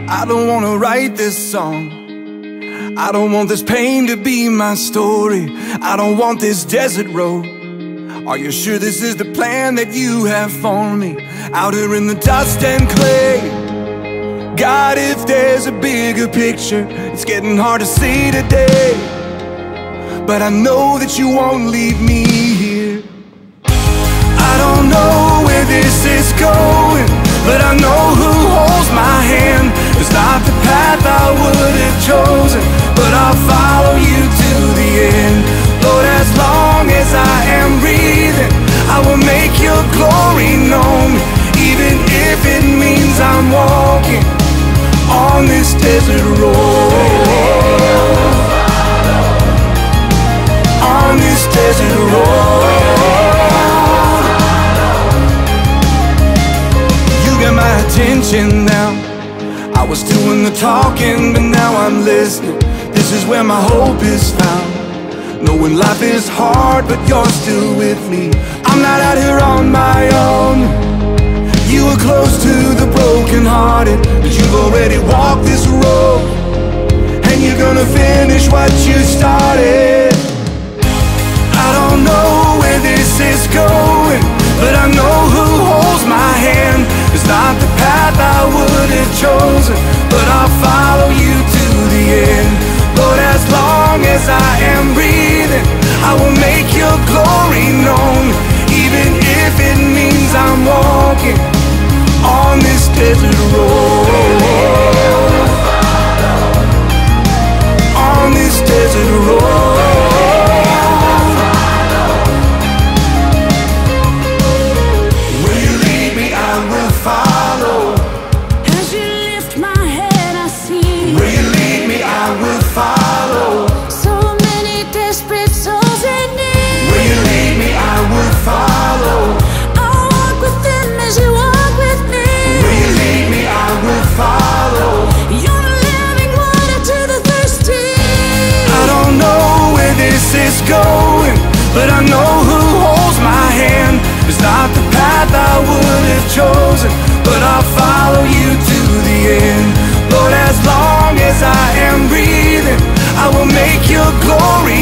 I don't wanna write this song. I don't want this pain to be my story. I don't want this desert road. Are you sure this is the plan that you have for me? Out here in the dust and clay. God, if there's a bigger picture, it's getting hard to see today. But I know that you won't leave me here. I don't know where this is going, but I know who holds my hand. It's not the path I would have chosen, but I'll follow you to the end. Lord, as long as I am breathing, I will make your glory known, even if it means I'm walking on this desert road. On this desert road. You got my attention now. I was doing the talking, but now I'm listening. This is where my hope is found. Knowing life is hard, but you're still with me. I'm not out here on my own. You were close to the brokenhearted, but you've already walked this road, and you're gonna finish what you started. I don't know where this is going, but I know who holds my hand. It's not the path I would have chosen, but I'll follow you to the end. Lord, as long as I am breathing, I will make your glory known, even if it means I'm walking on this desert road. On this desert road. Where you lead me, I will follow. As you lift my head, I see. Where you lead me, I will follow. So many desperate souls in need. Where you lead me, I will follow. I'll walk with them as you walk with me. Where you lead me, I will follow. You're the living water to the thirsty. I don't know where this is going, but I know who holds my hand. It's not the path I would have chosen, but I'll follow you to the end. Lord, as long as I am breathing, I will make your glory